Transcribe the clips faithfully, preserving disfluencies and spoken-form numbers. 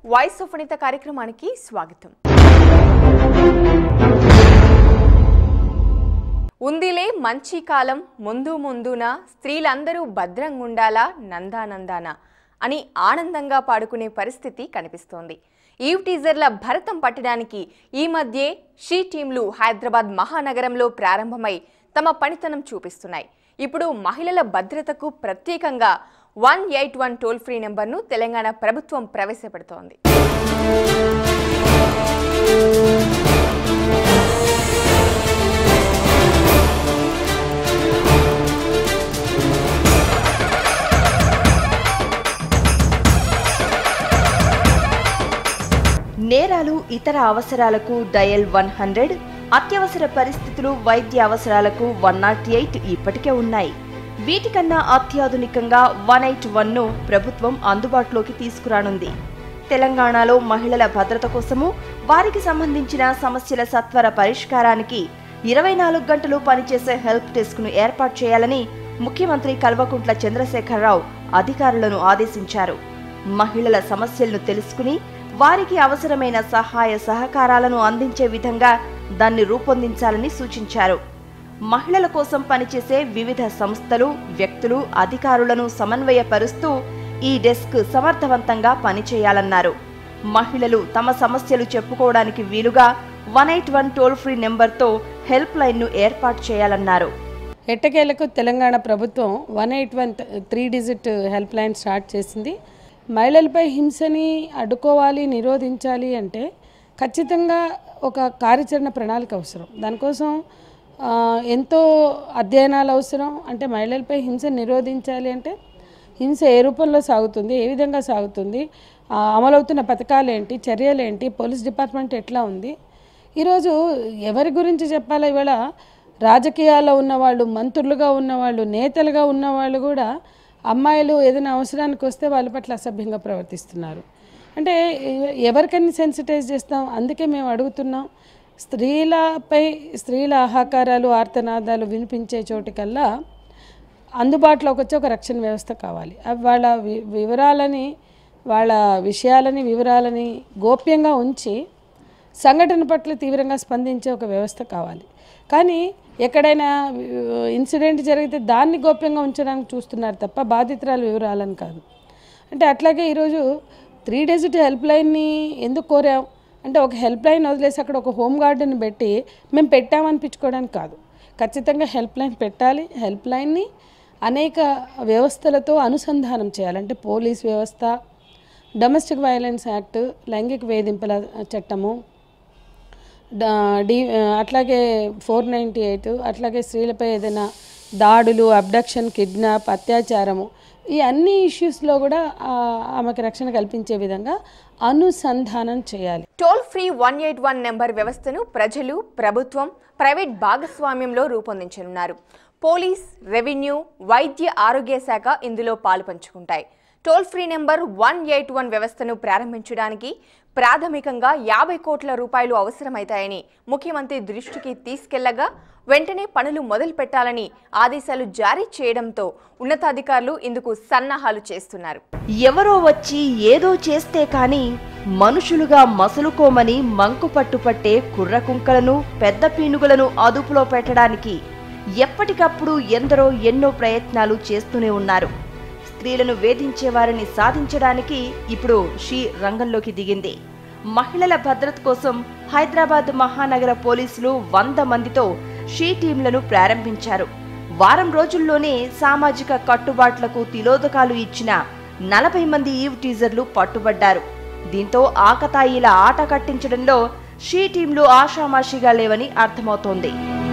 Voice of వనిత కార్యక్రమానికి స్వాగతం. ఉందిలే మంచి కాలం ముందు ముందున స్త్రీలందరూ భద్రంగా ఉండాలా నందానందాన అని ఆనందంగా పాడుకునే పరిస్థితి కనిపిస్తోంది. ఈవ్ టీజర్ల భరతం పట్టడానికి ఈ మధ్యే షీ టీంలు హైదరాబాద్ మహానగరంలో ప్రారంభమై తమ పనితనం చూపిస్తున్నాయి. ఇప్పుడు మహిళల భద్రతకు ప్రత్యేకంగా one eight one toll free నెంబర్ను తెలంగాణ ప్రభుత్వం ప్రవేశపెడుతోంది. నేరాలు ఇతర అవసరాలకు డయల్ వన్ హండ్రెడ్, అత్యవసర పరిస్థితులు వైద్య అవసరాలకు వన్ నాట్ ఎయిట్ ఇప్పటికే ఉన్నాయి. వీటికన్నా అత్యాధునికంగా వన్ ఎయిట్ వన్ ను ప్రభుత్వం అందుబాటులోకి తీసుకురానుంది. తెలంగాణలో మహిళల భద్రత కోసము వారికి సంబంధించిన సమస్యల సత్వర పరిష్కారానికి ఇరవై నాలుగు గంటలు పనిచేసే హెల్ప్ డెస్క్ ను ఏర్పాటు చేయాలని ముఖ్యమంత్రి కల్వకుంట్ల చంద్రశేఖరరావు అధికారులను ఆదేశించారు. మహిళల సమస్యలను తెలుసుకుని వారికి అవసరమైన సహాయ సహకారాలను అందించే విధంగా దాన్ని రూపొందించాలని సూచించారు. మహిళల కోసం పనిచేసే వివిధ సంస్థలు, వ్యక్తులు, అధికారులను సమన్వయపరుస్తూ ఈ డెస్క్ సమర్థవంతంగా పనిచేయాలన్నారు. మహిళలు తమ సమస్యలు చెప్పుకోవడానికి వీలుగా one eight one toll free నెంబర్తో హెల్ప్ లైన్ను ఏర్పాటు చేయాలన్నారు. ఎట్టకేలకు తెలంగాణ ప్రభుత్వం one eight one three digit help line start చేసింది. మహిళలపై హింసని అడ్డుకోవాలి, నిరోధించాలి అంటే ఖచ్చితంగా ఒక కార్యాచరణ ప్రణాళిక అవసరం. దానికోసం ఎంతో అధ్యయనాలు అవసరం. అంటే మహిళలపై హింస నిరోధించాలి అంటే హింస ఏ రూపంలో సాగుతుంది, ఏ విధంగా సాగుతుంది, అమలవుతున్న పథకాలు ఏంటి, చర్యలు ఏంటి, పోలీస్ డిపార్ట్మెంట్ ఎట్లా ఉంది. ఈరోజు ఎవరి గురించి చెప్పాలో, ఇవాళ రాజకీయాల్లో ఉన్నవాళ్ళు, మంత్రులుగా ఉన్నవాళ్ళు, నేతలుగా ఉన్నవాళ్ళు కూడా అమ్మాయిలు ఏదైనా అవసరానికి వస్తే వాళ్ళ పట్ల అసభ్యంగా ప్రవర్తిస్తున్నారు. అంటే ఎవరికైనా సెన్సిటైజ్ చేస్తాం. అందుకే మేము అడుగుతున్నాం, స్త్రీలపై స్త్రీల ఆహాకారాలు, ఆర్తనాదాలు వినిపించే చోటుకల్లా అందుబాటులోకి వచ్చే ఒక రక్షణ వ్యవస్థ కావాలి. వాళ్ళ వివరాలని, వాళ్ళ విషయాలని, వివరాలని గోప్యంగా ఉంచి సంఘటన పట్ల తీవ్రంగా స్పందించే ఒక వ్యవస్థ కావాలి. కానీ ఎక్కడైనా ఇన్సిడెంట్ జరిగితే దాన్ని గోప్యంగా ఉంచడానికి చూస్తున్నారు తప్ప బాధితురాల వివరాలని కాదు. అంటే అట్లాగే ఈరోజు త్రీ డిజిట్ హెల్ప్ లైన్ని ఎందుకు కోరాం అంటే, ఒక హెల్ప్ లైన్ వదిలేసి అక్కడ ఒక హోమ్ గార్డుని పెట్టి మేము పెట్టామనిపించుకోవడానికి కాదు. ఖచ్చితంగా హెల్ప్ లైన్ పెట్టాలి. హెల్ప్ లైన్ని అనేక వ్యవస్థలతో అనుసంధానం చేయాలి. అంటే పోలీస్ వ్యవస్థ, డొమెస్టిక్ వైలెన్స్ యాక్ట్, లైంగిక వేధింపుల చట్టము, డి అట్లాగే ఫోర్ నైంటీ ఎయిట్, అట్లాగే స్త్రీలపై ఏదైనా దాడులు, అబ్డక్షన్, కిడ్నాప్, అత్యాచారము, ఈ అన్ని ఇష్యూస్లో కూడా ఆమెకు రక్షణ కల్పించే విధంగా అనుసంధానం చేయాలి. Toll free one eight one number వ్యవస్థను ప్రజలు, ప్రభుత్వం, ప్రైవేట్ భాగస్వామ్యంలో రూపొందించనున్నారు. పోలీస్, రెవెన్యూ, వైద్య ఆరోగ్య శాఖ ఇందులో పాలు పంచుకుంటాయి. Toll free number one eight one వ్యవస్థను ప్రారంభించడానికి ప్రాథమికంగా యాభై కోట్ల రూపాయలు అవసరమవుతాయని ముఖ్యమంత్రి దృష్టికి తీసుకెళ్లగా వెంటనే పనులు మొదలు పెట్టాలని ఆదేశాలు జారీ చేయడంతో ఉన్నతాధికారులు ఇందుకు సన్నాహాలు చేస్తున్నారు. ఎవరో వచ్చి ఏదో చేస్తే కాని మనుషులుగా మసులుకోమని మంకు పట్టుపట్టే కుర్రకుంకలను, పెద్ద పీనుగులను అదుపులో పెట్టడానికి ఎప్పటికప్పుడు ఎందరో ఎన్నో ప్రయత్నాలు చేస్తూనే ఉన్నారు. స్త్రీలను వేధించే వారిని సాధించడానికి ఇప్పుడు షీ రంగంలోకి దిగింది. మహిళల భద్రత కోసం హైదరాబాద్ మహానగర పోలీసులు వంద మందితో షీ టీంలను ప్రారంభించారు. వారం రోజుల్లోనే సామాజిక కట్టుబాట్లకు తిలోదకాలు ఇచ్చిన నలభై మంది ఈవ్ టీజర్లు పట్టుబడ్డారు. దీంతో ఆకతాయిల ఆట కట్టించడంలో షీ టీంలు ఆషామాషిగా లేవని అర్థమవుతోంది.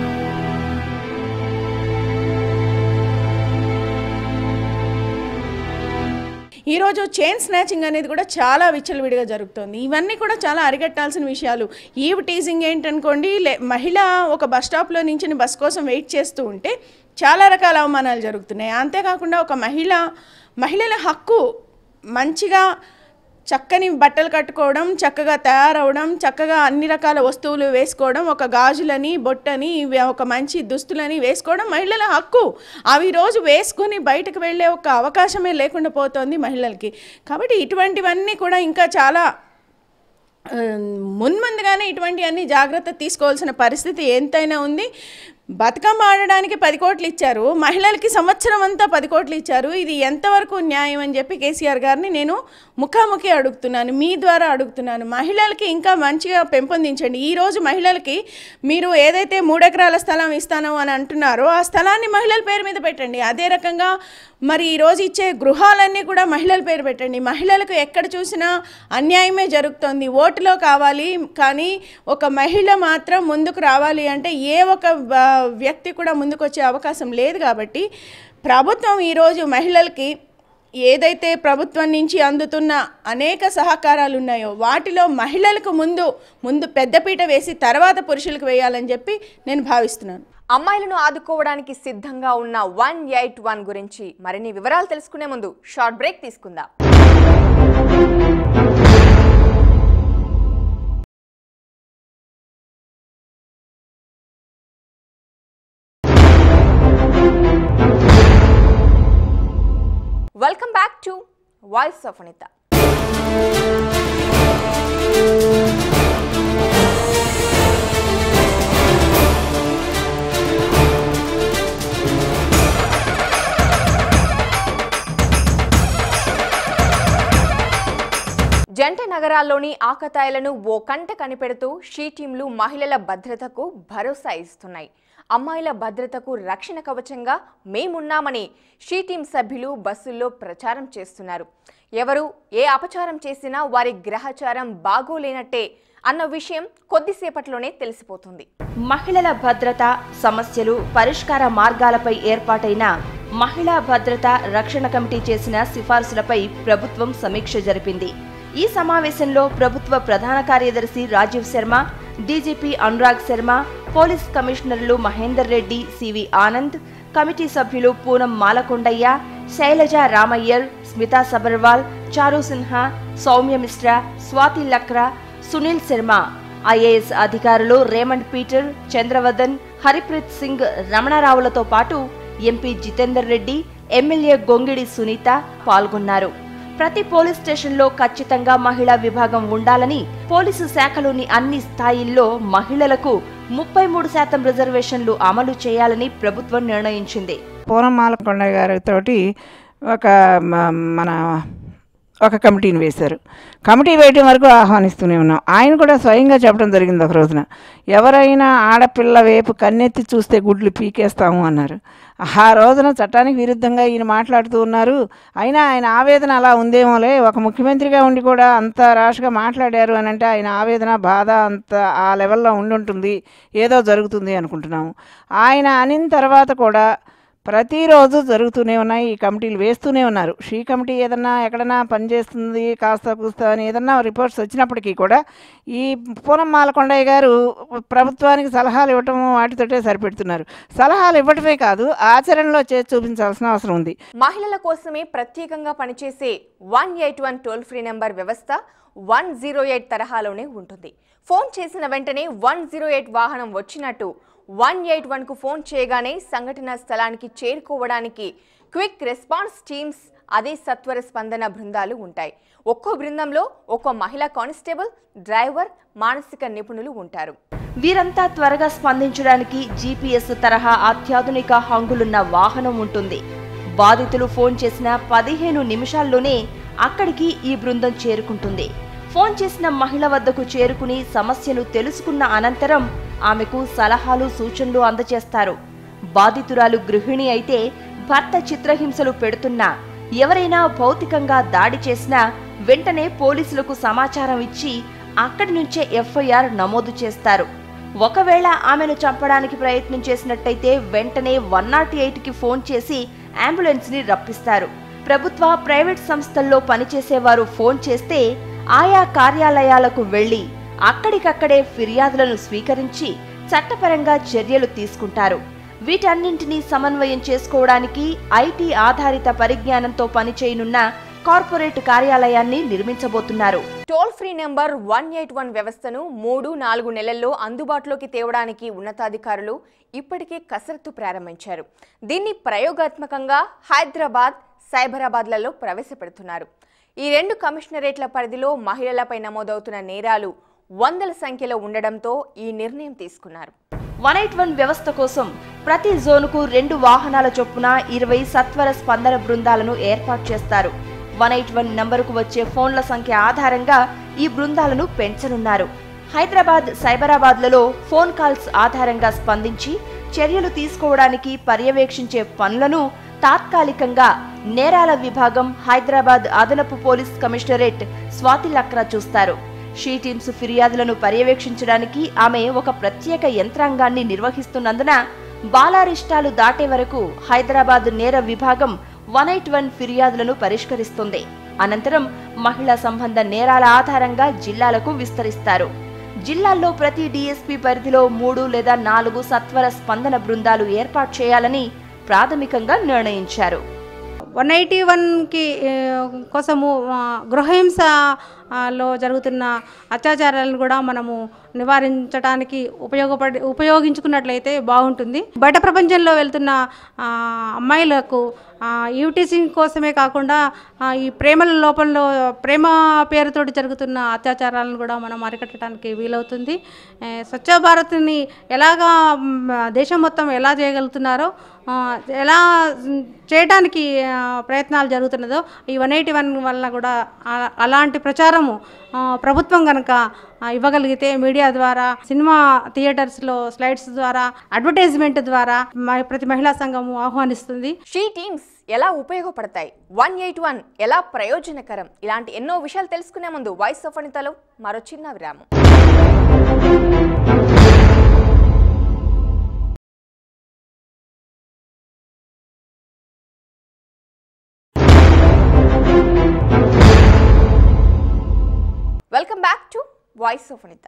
ఈరోజు చైన్ స్నాచింగ్ అనేది కూడా చాలా విచ్చలవిడిగా జరుగుతుంది. ఇవన్నీ కూడా చాలా అరికట్టాల్సిన విషయాలు. ఈవ్ టీజింగ్ ఏంటనుకోండి, మహిళ ఒక బస్ స్టాప్లో నుంచి బస్ కోసం వెయిట్ చేస్తూ ఉంటే చాలా రకాల అవమానాలు జరుగుతున్నాయి. అంతేకాకుండా ఒక మహిళ మహిళల హక్కు మంచిగా చక్కని బట్టలు కట్టుకోవడం, చక్కగా తయారవడం, చక్కగా అన్ని రకాల వస్తువులు వేసుకోవడం, ఒక గాజులని, బొట్టని, ఒక మంచి దుస్తులని వేసుకోవడం మహిళల హక్కు. అవి రోజు వేసుకుని బయటకు వెళ్ళే ఒక అవకాశమే లేకుండా పోతుంది మహిళలకి. కాబట్టి ఇటువంటివన్నీ కూడా ఇంకా చాలా మున్ముందుగానే ఇటువంటివన్నీ జాగ్రత్త తీసుకోవాల్సిన పరిస్థితి ఎంతైనా ఉంది. బతుకమ్మ ఆడడానికి పది కోట్లు ఇచ్చారు, మహిళలకి సంవత్సరం అంతా పది కోట్లు ఇచ్చారు. ఇది ఎంతవరకు న్యాయం అని చెప్పి కేసీఆర్ గారిని నేను ముఖాముఖి అడుగుతున్నాను, మీ ద్వారా అడుగుతున్నాను. మహిళలకి ఇంకా మంచిగా పెంపొందించండి. ఈరోజు మహిళలకి మీరు ఏదైతే మూడెకరాల స్థలం ఇస్తాను అని అంటున్నారో ఆ స్థలాన్ని మహిళల పేరు మీద పెట్టండి. అదే రకంగా మరి ఈరోజు ఇచ్చే గృహాలన్నీ కూడా మహిళల పేరు పెట్టండి. మహిళలకు ఎక్కడ చూసినా అన్యాయమే జరుగుతుంది. ఓటులో కావాలి కానీ ఒక మహిళ మాత్రం ముందుకు రావాలి అంటే ఏ ఒక వ్యక్తి కూడా ముందుకు వచ్చే అవకాశం లేదు. కాబట్టి ప్రభుత్వం ఈరోజు మహిళలకి ఏదైతే ప్రభుత్వం నుంచి అందుతున్న అనేక సహకారాలు ఉన్నాయో వాటిలో మహిళలకు ముందు ముందు పెద్దపీట వేసి తర్వాత పురుషులకు వేయాలని చెప్పి నేను భావిస్తున్నాను. అమ్మాయిలను ఆదుకోవడానికి సిద్ధంగా ఉన్న వన్ ఎయిట్ వన్ గురించి మరిన్ని వివరాలు తెలుసుకునే ముందు షార్ట్ బ్రేక్ తీసుకుందాం. Welcome back to voice of Anitha. జంట నగరాల్లోని ఆకతాయిలను ఓ కంట కనిపెడుతూ షీ టీంలు మహిళల భద్రతకు భరోసా ఇస్తున్నాయి. అమ్మాయిల భద్రతకు రక్షణ కవచంగా మేమున్నామని షీ టీం సభ్యులు బస్సుల్లో ప్రచారం చేస్తున్నారు. ఎవరు ఏ అపచారం చేసినా వారి గ్రహచారం బాగోలేనట్టే అన్న విషయం కొద్దిసేపట్లోనే తెలిసిపోతుంది. మహిళల భద్రత సమస్యలు పరిష్కార మార్గాలపై ఏర్పాటైన మహిళా భద్రత రక్షణ కమిటీ చేసిన సిఫార్సులపై ప్రభుత్వం సమీక్ష జరిపింది. ఈ సమావేశంలో ప్రభుత్వ ప్రధాన కార్యదర్శి రాజీవ్ శర్మ, డీజీపీ అనురాగ్ శర్మ, పోలీస్ కమిషనర్లు మహేందర్ రెడ్డి, సివి ఆనంద్, కమిటీ సభ్యులు పూనం మాలకొండయ్య, శైలజ రామయ్యర్, స్మితా సబర్వాల్, చారు సిన్హా, సౌమ్య మిశ్రా, స్వాతి లక్రా, సునీల్ శర్మ, ఐఏఎస్ అధికారులు రేమండ్ పీటర్, చంద్రవదన్, హరిప్రీత్ సింగ్, రమణారావులతో పాటు ఎంపీ జితేందర్ రెడ్డి, ఎమ్మెల్యే గొంగిడి సునీత పాల్గొన్నారు. ప్రతి పోలీస్ స్టేషన్లో ఖచ్చితంగా మహిళా విభాగం ఉండాలని, పోలీసు శాఖలోని అన్ని స్థాయిల్లో మహిళలకు ముప్పై మూడు శాతం రిజర్వేషన్లు అమలు చేయాలని ప్రభుత్వం నిర్ణయించింది. పూనం మాలకొండ గారితో ఒక మన ఒక కమిటీని వేశారు. కమిటీ వేయటం వరకు ఆహ్వానిస్తూనే ఉన్నాం. ఆయన కూడా స్వయంగా చెప్పడం జరిగింది ఒక రోజున, ఎవరైనా ఆడపిల్ల వైపు కన్నెత్తి చూస్తే గుడ్లు పీకేస్తాము అన్నారు. ఆ రోజున చట్టానికి విరుద్ధంగా ఈయన మాట్లాడుతూ ఉన్నారు. అయినా ఆయన ఆవేదన అలా ఉందేమోలే, ఒక ముఖ్యమంత్రిగా ఉండి కూడా అంత రాష్గా మాట్లాడారు అని అంటే ఆయన ఆవేదన బాధ అంత ఆ లెవెల్లో ఉండుంటుంది, ఏదో జరుగుతుంది అనుకుంటున్నాము. ఆయన అనిన తర్వాత కూడా ప్రతిరోజు జరుగుతూనే ఉన్నాయి, ఈ కమిటీలు వేస్తూనే ఉన్నారు. షీ కమిటీ ఏదన్నా ఎక్కడన్నా పనిచేస్తుంది కాస్త కూస్తా అని ఏదన్నా రిపోర్ట్స్ వచ్చినప్పటికీ కూడా ఈ పూనం మాలకొండయ్య గారు ప్రభుత్వానికి సలహాలు ఇవ్వటం వాటితోటే సరిపెడుతున్నారు. సలహాలు ఇవ్వటమే కాదు, ఆచరణలో చేసి చూపించాల్సిన అవసరం ఉంది. మహిళల కోసమే ప్రత్యేకంగా పనిచేసే one eight one toll free number వ్యవస్థ వన్ జీరో ఎయిట్ తరహాలోనే ఉంటుంది. ఫోన్ చేసిన వెంటనే వన్ జీరో ఎయిట్ వాహనం వచ్చినట్టు వన్ ఎయిట్ వన్ కు ఫోన్ చేయగానే సంఘటన స్థలానికి చేరుకోవడానికి క్విక్ రెస్పాన్స్ టీమ్స్, అదే సత్వర స్పందన బృందాలు ఉంటాయి. ఒక్కో బృందంలో ఒక్కో మహిళా కానిస్టేబుల్, డ్రైవర్, మానసిక నిపుణులు ఉంటారు. వీరంతా త్వరగా స్పందించడానికి జీపీఎస్ తరహా అత్యాధునిక హంగులున్న వాహనం ఉంటుంది. బాధితులు ఫోన్ చేసిన పదిహేను నిమిషాల్లోనే అక్కడికి ఈ బృందం చేరుకుంటుంది. ఫోన్ చేసిన మహిళ వద్దకు చేరుకుని సమస్యను తెలుసుకున్న అనంతరం ఆమెకు సలహాలు సూచనలు అందజేస్తారు. బాధితురాలు గృహిణి అయితే భర్త చిత్రహింసలు పెడుతున్నా, ఎవరైనా భౌతికంగా దాడి చేసినా వెంటనే పోలీసులకు సమాచారం ఇచ్చి అక్కడి నుంచే ఎఫ్ఐఆర్ నమోదు చేస్తారు. ఒకవేళ ఆమెను చంపడానికి ప్రయత్నం చేసినట్టయితే వెంటనే వన్ నాట్ ఎయిట్ కి ఫోన్ చేసి అంబులెన్స్ ని రప్పిస్తారు. ప్రభుత్వ ప్రైవేట్ సంస్థల్లో పనిచేసేవారు ఫోన్ చేస్తే ఆయా కార్యాలయాలకు వెళ్లి అక్కడికక్కడే ఫిర్యాదులను స్వీకరించి చట్టపరంగా చర్యలు తీసుకుంటారు. వీటన్నింటినీ సమన్వయం చేసుకోవడానికి ఐటీ ఆధారిత పరిజ్ఞానంతో పనిచేయనున్న కార్పొరేట్ కార్యాలయాన్ని నిర్మించబోతున్నారు. Toll free number one eight one వ్యవస్థను మూడు నాలుగు నెలల్లో అందుబాటులోకి తేవడానికి ఉన్నతాధికారులు ఇప్పటికే కసరత్తు ప్రారంభించారు. దీన్ని ప్రయోగాత్మకంగా హైదరాబాద్, సైబరాబాద్లలో ప్రవేశపెడుతున్నారు. ఈ రెండు కమిషనరేట్ల పరిధిలో మహిళలపై నమోదవుతున్న నేరాలు వందల సంఖ్యలో ఉండడంతో ఈ నిర్ణయం తీసుకున్నారు. వన్ ఎయిట్ వన్ వ్యవస్థ కోసం ప్రతి జోనుకు రెండు వాహనాల చొప్పున ఇరవై సత్వర స్పందన బృందాలను ఏర్పాటు చేస్తారు. వన్ ఎయిట్ వన్ నంబరుకు వచ్చే ఫోన్ల సంఖ్య ఆధారంగా ఈ బృందాలను పెంచనున్నారు. హైదరాబాద్, సైబరాబాద్లలో ఫోన్ కాల్స్ ఆధారంగా స్పందించి చర్యలు తీసుకోవడానికి పర్యవేక్షించే పనులను తాత్కాలికంగా నేరాల విభాగం, హైదరాబాద్ అదనపు పోలీస్ కమిషనరేట్ స్వాతి లక్రా చూస్తారు. షీ టీమ్స్ ఫిర్యాదులను పర్యవేక్షించడానికి ఆమె ఒక ప్రత్యేక యంత్రాంగాన్ని నిర్వహిస్తున్నందున బాలారిష్టాలు దాటే వరకు హైదరాబాద్ నేర విభాగం వన్ ఎయిట్ వన్ ఫిర్యాదులను పరిష్కరిస్తుంది. అనంతరం మహిళా సంబంధ నేరాల ఆధారంగా జిల్లాలకు విస్తరిస్తారు. జిల్లాల్లో ప్రతి డీఎస్పీ పరిధిలో మూడు లేదా నాలుగు సత్వర స్పందన బృందాలు ఏర్పాటు చేయాలని ప్రాథమికంగా నిర్ణయించారు. వన్ ఎయిటీ వన్కి కోసము గృహహింసలో జరుగుతున్న అత్యాచారాలను కూడా మనము నివారించడానికి ఉపయోగపడి ఉపయోగించుకున్నట్లయితే బాగుంటుంది. బయట ప్రపంచంలో వెళ్తున్న అమ్మాయిలకు యూటీసింగ్ కోసమే కాకుండా ఈ ప్రేమల లోపంలో ప్రేమ పేరుతోటి జరుగుతున్న అత్యాచారాలను కూడా మనం అరికట్టడానికి వీలవుతుంది. స్వచ్ఛ భారత్ని ఎలాగా దేశం మొత్తం ఎలా చేయగలుగుతున్నారో, ఎలా చేయడానికి ప్రయత్నాలు జరుగుతున్నదో ఈ వన్ ఎయిటీ వన్ వల్ల కూడా అలాంటి ప్రచారము ప్రభుత్వం కనుక ఇవ్వగలిగితే, మీడియా ద్వారా, సినిమా థియేటర్స్లో స్లైడ్స్ ద్వారా, అడ్వర్టైజ్మెంట్ ద్వారా ప్రతి మహిళా సంఘము ఆహ్వానిస్తుంది. షీ టీమ్స్ ఎలా ఉపయోగపడతాయి, వన్ ఎయిట్ వన్ ఎలా ప్రయోజనకరం, ఇలాంటి ఎన్నో విషయాలు తెలుసుకునే ముందు వాయిస్ ఆఫ్ అనితలో మరో చిన్న విరామం. Welcome back to voice of Anitha.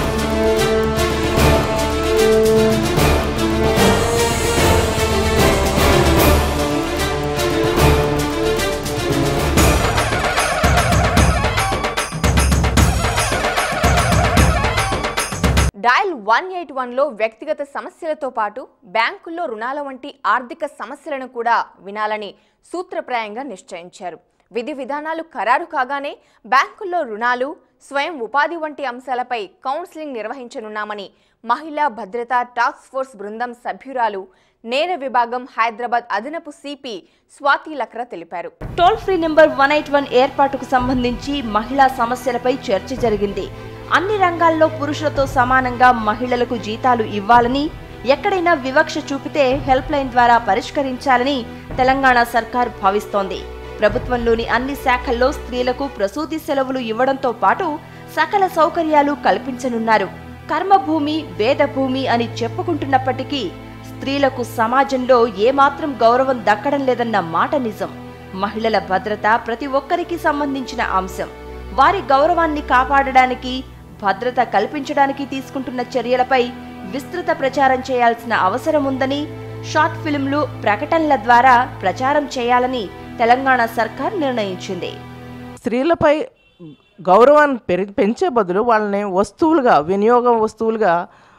Dial one eight వన్లో వ్యక్తిగత సమస్యలతో పాటు బ్యాంకుల్లో రుణాల వంటి ఆర్థిక సమస్యలను కూడా వినాలని సూత్రప్రాయంగా నిశ్చయించారు. విధి విధానాలు ఖరారు కాగానే బ్యాంకుల్లో రుణాలు, స్వయం ఉపాధి వంటి అంశాలపై కౌన్సిలింగ్ నిర్వహించనున్నామని మహిళా భద్రతా టాస్క్ ఫోర్స్ బృందం సభ్యురాలు, నేర విభాగం హైదరాబాద్ అదనపు సిపి స్వాతి లక్రా తెలిపారు. Toll free number one eight one ఏర్పాటుకు సంబంధించి మహిళా సమస్యలపై చర్చ జరిగింది. అన్ని రంగాల్లో పురుషులతో సమానంగా మహిళలకు జీతాలు ఇవ్వాలని, ఎక్కడైనా వివక్ష చూపితే హెల్ప్ లైన్ ద్వారా పరిష్కరించాలని తెలంగాణ సర్కార్ భావిస్తోంది. ప్రభుత్వంలోని అన్ని శాఖల్లో స్త్రీలకు ప్రసూతి సెలవులు ఇవ్వడంతో పాటు సకల సౌకర్యాలు కల్పించనున్నారు. కర్మభూమి, వేదభూమి అని చెప్పుకుంటున్నప్పటికీ స్త్రీలకు సమాజంలో ఏమాత్రం గౌరవం దక్కడం లేదన్న మాట నిజం. మహిళల భద్రత ప్రతి ఒక్కరికి సంబంధించిన అంశం. వారి గౌరవాన్ని కాపాడడానికి, భద్రత కల్పించడానికి తీసుకుంటున్న చర్యలపై విస్తృత ప్రచారం చేయాల్సిన అవసరం ఉందని, షార్ట్ ఫిల్మ్లు, ప్రకటనల ద్వారా ప్రచారం చేయాలని తెలంగాణ సర్కార్ నిర్ణయించింది. స్త్రీలపై గౌరవాన్ని పెరిగి పెంచే బదులు వాళ్ళని వస్తువులుగా, వినియోగ వస్తువులుగా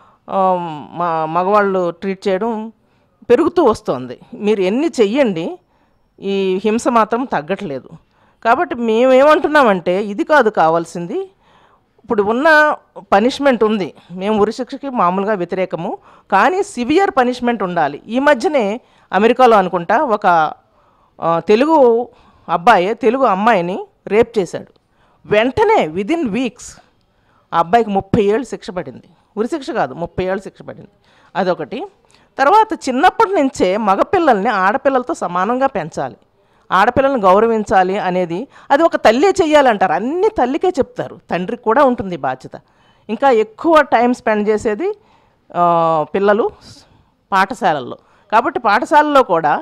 మా మగవాళ్ళు ట్రీట్ చేయడం పెరుగుతూ వస్తుంది. మీరు ఎన్ని చెయ్యండి, ఈ హింస మాత్రం తగ్గట్లేదు. కాబట్టి మేమేమంటున్నామంటే ఇది కాదు కావాల్సింది. ఇప్పుడు ఉన్న పనిష్మెంట్ ఉంది, మేము ఉరిశిక్షకి మామూలుగా వ్యతిరేకము, కానీ సివియర్ పనిష్మెంట్ ఉండాలి. ఈ మధ్యనే అమెరికాలో అనుకుంటా ఒక తెలుగు అబ్బాయి తెలుగు అమ్మాయిని రేప్ చేశాడు. వెంటనే విదిన్ వీక్స్ ఆ అబ్బాయికి ముప్పై ఏళ్ళు శిక్ష పడింది. ఉరిశిక్ష కాదు, ముప్పై ఏళ్ళు శిక్ష పడింది. అదొకటి. తర్వాత చిన్నప్పటి నుంచే మగపిల్లల్ని ఆడపిల్లలతో సమానంగా పెంచాలి, ఆడపిల్లల్ని గౌరవించాలి అనేది అది ఒక తల్లే చెయ్యాలంటారు. అన్ని తల్లికే చెప్తారు, తండ్రికి కూడా ఉంటుంది బాధ్యత. ఇంకా ఎక్కువ టైం స్పెండ్ చేసేది పిల్లలు పాఠశాలల్లో. కాబట్టి పాఠశాలలో కూడా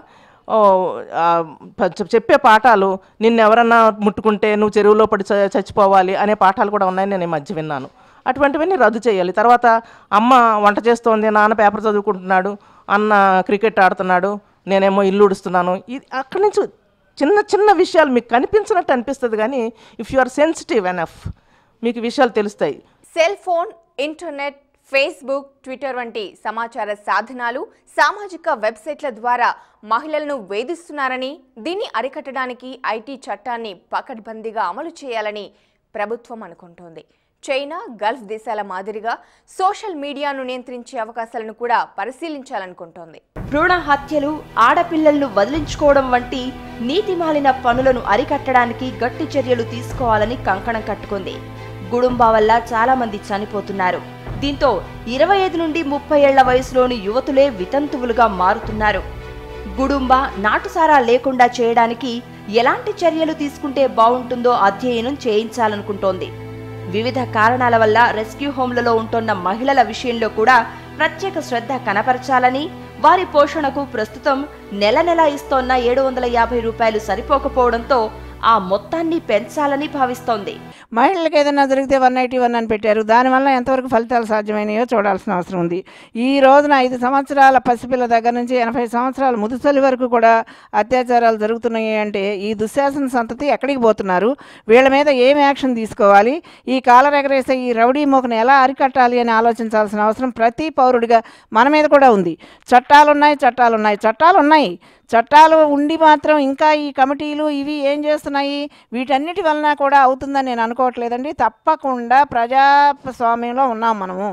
చెప్పే పాఠాలు, నిన్నెవరన్నా ముట్టుకుంటే నువ్వు చెరువులో పడి చచ్చిపోవాలి అనే పాఠాలు కూడా ఉన్నాయని నేను ఈ మధ్య విన్నాను. అటువంటివన్నీ రద్దు చేయాలి. తర్వాత అమ్మ వంట చేస్తోంది, నాన్న పేపర్ చదువుకుంటున్నాడు, అన్న క్రికెట్ ఆడుతున్నాడు, నేనేమో ఇల్లు ఉడుస్తున్నాను, ఇది అక్కడి నుంచి చిన్న చిన్న విషయాలు మీకు కనిపించినట్టు అనిపిస్తుంది, కానీ if you are sensitive enough మీకు విషయాలు తెలుస్తాయి. Cell phone, internet, Facebook, Twitter వంటి సమాచార సాధనాలు, సామాజిక వెబ్సైట్ల ద్వారా మహిళలను వేధిస్తున్నారని, దీన్ని అరికట్టడానికి ఐటీ చట్టాన్ని పకడ్బందీగా అమలు చేయాలని ప్రభుత్వం అనుకుంటోంది. చైనా, గల్ఫ్ దేశాల మాదిరిగా సోషల్ మీడియాను నియంత్రించే అవకాశాలను కూడా పరిశీలించాలనుకుంటోంది. భ్రూణ హత్యలు, ఆడపిల్లలను వదిలించుకోవడం వంటి నీతిమాలిన పనులను అరికట్టడానికి గట్టి చర్యలు తీసుకోవాలని కంకణం కట్టుకుంది. గుడుంబా వల్ల చాలా మంది చనిపోతున్నారు. దీంతో ఇరవై ఐదు నుండి ముప్పై ఏళ్ల వయసులోని యువతులే వితంతువులుగా మారుతున్నారు. గుడుంబా, నాటుసారా లేకుండా చేయడానికి ఎలాంటి చర్యలు తీసుకుంటే బాగుంటుందో అధ్యయనం చేయించాలనుకుంటోంది. వివిధ కారణాల వల్ల రెస్క్యూ హోంలలో ఉంటున్న మహిళల విషయంలో కూడా ప్రత్యేక శ్రద్ధ కనపరచాలని, వారి పోషణకు ప్రస్తుతం నెల నెలా ఇస్తోన్న ఏడు వందల యాభై రూపాయలు సరిపోకపోవడంతో ఆ మొత్తాన్ని పెంచాలని భావిస్తోంది. మహిళలకు ఏదైనా జరిగితే వన్ ఎయిటీ వన్ అని పెట్టారు. దానివల్ల ఎంతవరకు ఫలితాలు సాధ్యమైనాయో చూడాల్సిన అవసరం ఉంది. ఈ రోజున ఐదు సంవత్సరాల పసిపిల్ల దగ్గర నుంచి ఎనభై సంవత్సరాల ముదుసలి వరకు కూడా అత్యాచారాలు జరుగుతున్నాయి అంటే ఈ దుశ్శాసన సంతతి ఎక్కడికి పోతున్నారు? వీళ్ళ మీద ఏం యాక్షన్ తీసుకోవాలి? ఈ కాలర్ ఎగరేసే ఈ రౌడీ మోకను ఎలా అరికట్టాలి అని ఆలోచించాల్సిన అవసరం ప్రతి పౌరుడిగా మన మీద కూడా ఉంది. చట్టాలున్నాయి చట్టాలున్నాయి చట్టాలున్నాయి చట్టాలు ఉండి మాత్రం ఇంకా ఈ కమిటీలు ఇవి ఏం చేస్తున్నాయి? వీటన్నిటి వలన కూడా అవుతుందని నేను అనుకోవట్లేదండి. తప్పకుండా ప్రజాస్వామ్యంలో ఉన్నాం మనము.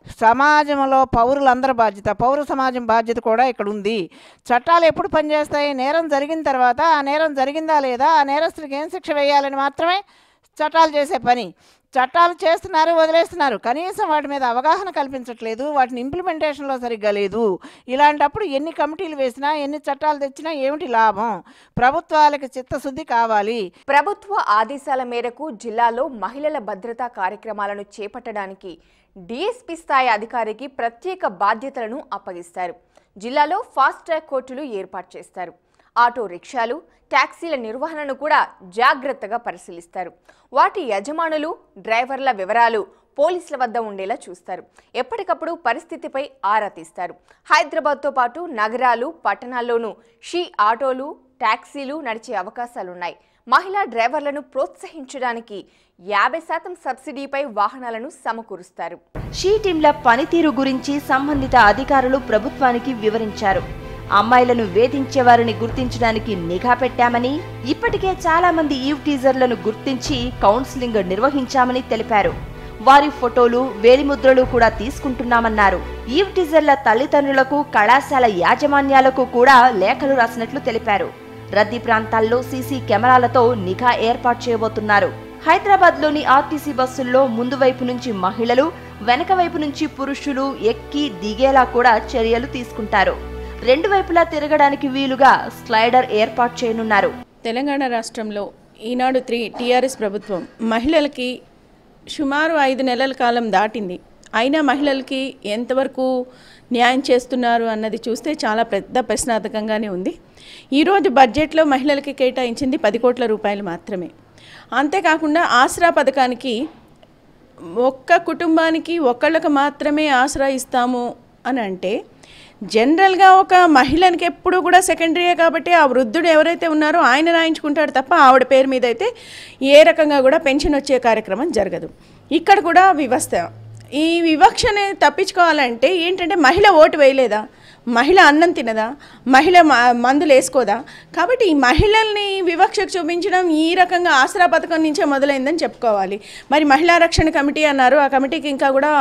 సమాజంలో పౌరులందరి బాధ్యత, పౌర సమాజం బాధ్యత కూడా ఇక్కడ ఉంది. చట్టాలు ఎప్పుడు పనిచేస్తాయి? నేరం జరిగిన తర్వాత ఆ నేరం జరిగిందా లేదా, ఆ నేరస్తుడికి ఏం శిక్ష వేయాలని మాత్రమే చట్టాలు చేసే పని. చట్టాలు చేస్తున్నారు, వదిలేస్తున్నారు. కనీసం వాటి మీద అవగాహన కల్పించట్లేదు, వాటిని ఇంప్లిమెంటేషన్లో సరిగ్గా లేదు. ఇలాంటప్పుడు ఎన్ని కమిటీలు వేసినా, ఎన్ని చట్టాలు తెచ్చినా ఏమిటి లాభం? ప్రభుత్వాలకు చిత్తశుద్ధి కావాలి. ప్రభుత్వ ఆదేశాల మేరకు జిల్లాలో మహిళల భద్రతా కార్యక్రమాలను చేపట్టడానికి డీఎస్పీ స్థాయి అధికారికి ప్రత్యేక బాధ్యతలను అప్పగిస్తారు. జిల్లాలో ఫాస్ట్ ట్రాక్ కోర్టులు ఏర్పాటు చేస్తారు. ఆటో రిక్షాలు, ట్యాక్సీల నిర్వహణను కూడా జాగ్రత్తగా పరిశీలిస్తారు. వాటి యజమానులు, డ్రైవర్ల వివరాలు పోలీసుల వద్ద ఉండేలా చూస్తారు. ఎప్పటికప్పుడు పరిస్థితిపై ఆరా తీస్తారు. హైదరాబాద్తో పాటు నగరాలు, పట్టణాల్లోనూ షీ ఆటోలు, ట్యాక్సీలు నడిచే అవకాశాలున్నాయి. మహిళా డ్రైవర్లను ప్రోత్సహించడానికి యాభై శాతం సబ్సిడీపై వాహనాలను సమకూరుస్తారు. షీ టీంల పనితీరు గురించి సంబంధిత అధికారులు ప్రభుత్వానికి వివరించారు. అమ్మాయిలను వేధించే వారిని గుర్తించడానికి నిఘా పెట్టామని, ఇప్పటికే చాలా మంది ఈవ్ టీజర్లను గుర్తించి కౌన్సిలింగ్ నిర్వహించామని తెలిపారు. వారి ఫోటోలు, వేలిముద్రలు కూడా తీసుకుంటున్నామన్నారు. ఈవ్ టీజర్ల తల్లిదండ్రులకు, కళాశాల యాజమాన్యాలకు కూడా లేఖలు రాసినట్లు తెలిపారు. రద్దీ ప్రాంతాల్లో సీసీ కెమెరాలతో నిఘా ఏర్పాటు చేయబోతున్నారు. హైదరాబాద్లోని ఆర్టీసీ బస్సుల్లో ముందు వైపు నుంచి మహిళలు, వెనక వైపు నుంచి పురుషులు ఎక్కి దిగేలా కూడా చర్యలు తీసుకుంటారు. రెండు వైపులా తిరగడానికి వీలుగా స్లైడర్ ఏర్పాటు చేయనున్నారు. తెలంగాణ రాష్ట్రంలో ఈనాడు త్రీ టీఆర్ఎస్ ప్రభుత్వం మహిళలకి సుమారు ఐదు నెలల కాలం దాటింది. అయినా మహిళలకి ఎంతవరకు న్యాయం చేస్తున్నారు అన్నది చూస్తే చాలా పెద్ద ప్రశ్నార్థకంగానే ఉంది. ఈరోజు బడ్జెట్లో మహిళలకి కేటాయించింది పది కోట్ల రూపాయలు మాత్రమే. అంతేకాకుండా ఆసరా పథకానికి ఒక్క కుటుంబానికి ఒకళ్ళకు మాత్రమే ఆసరా ఇస్తాము అని అంటే, జనరల్గా ఒక మహిళనికి ఎప్పుడు కూడా సెకండరీయే కాబట్టి ఆ వృద్ధుడు ఎవరైతే ఉన్నారో ఆయన రాయించుకుంటాడు తప్ప ఆవిడ పేరు మీద అయితే ఏ రకంగా కూడా పెన్షన్ వచ్చే కార్యక్రమం జరగదు. ఇక్కడ కూడా వ్యవస్థ, ఈ వివక్షని తప్పించుకోవాలంటే ఏంటంటే, మహిళ ఓటు వేయలేదా, మహిళ అన్నం తినదా, మహిళ మందులు వేసుకోదా? కాబట్టి ఈ మహిళల్ని వివక్షకు చూపించడం ఈ రకంగా ఆసరా పథకం నుంచే మొదలైందని చెప్పుకోవాలి. మరి మహిళా రక్షణ కమిటీ అన్నారు, ఆ కమిటీకి ఇంకా కూడా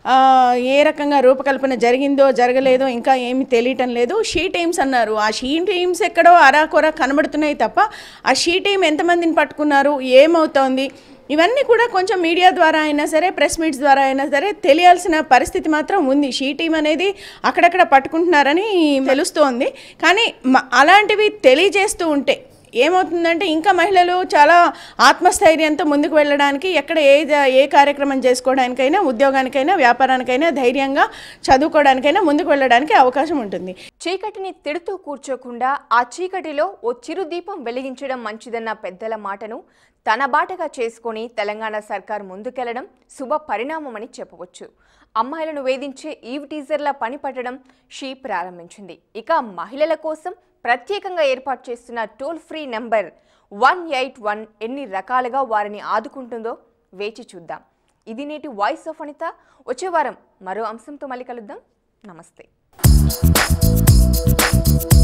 ఏ రకంగా రూపకల్పన జరిగిందో జరగలేదో ఇంకా ఏమి తెలియటం లేదు. షీ టీమ్స్ అన్నారు, ఆ షీ టీమ్స్ ఎక్కడో అరాకొర కనబడుతున్నాయి తప్ప ఆ షీ టీం ఎంతమందిని పట్టుకున్నారు, ఏమవుతోంది, ఇవన్నీ కూడా కొంచెం మీడియా ద్వారా అయినా సరే, ప్రెస్ మీట్స్ ద్వారా అయినా సరే తెలియాల్సిన పరిస్థితి మాత్రం ఉంది. షీ టీం అనేది అక్కడక్కడ పట్టుకుంటున్నారని తెలుస్తోంది. కానీ అలాంటివి తెలియజేస్తూ ఉంటే ఏమవుతుందంటే ఇంకా మహిళలు చాలా ఆత్మస్థైర్యంతో ముందుకు వెళ్ళడానికి, ఎక్కడ ఏ ఏ కార్యక్రమం చేసుకోవడానికైనా, ఉద్యోగానికైనా, వ్యాపారానికైనా, ధైర్యంగా చదువుకోవడానికైనా ముందుకు వెళ్ళడానికి అవకాశం ఉంటుంది. చీకటిని తిడుతూ కూర్చోకుండా ఆ చీకటిలో ఓ చిరు దీపం వెలిగించడం మంచిదన్న పెద్దల మాటను తన బాటగా చేసుకొని తెలంగాణ సర్కార్ ముందుకెళ్లడం శుభ పరిణామమని చెప్పవచ్చు. అమ్మాయిలను వేధించే ఈవ్ టీజర్ల పని పట్టడం షీ ప్రారంభించింది. ఇక మహిళల కోసం ప్రత్యేకంగా ఏర్పాటు చేస్తున్న toll free number one eight one ఎన్ని రకాలుగా వారిని ఆదుకుంటుందో వేచి చూద్దాం. ఇది నేటి వాయిస్ ఆఫ్ అనిత. వచ్చే వారం మరో అంశంతో మళ్ళీ కలుద్దాం. నమస్తే.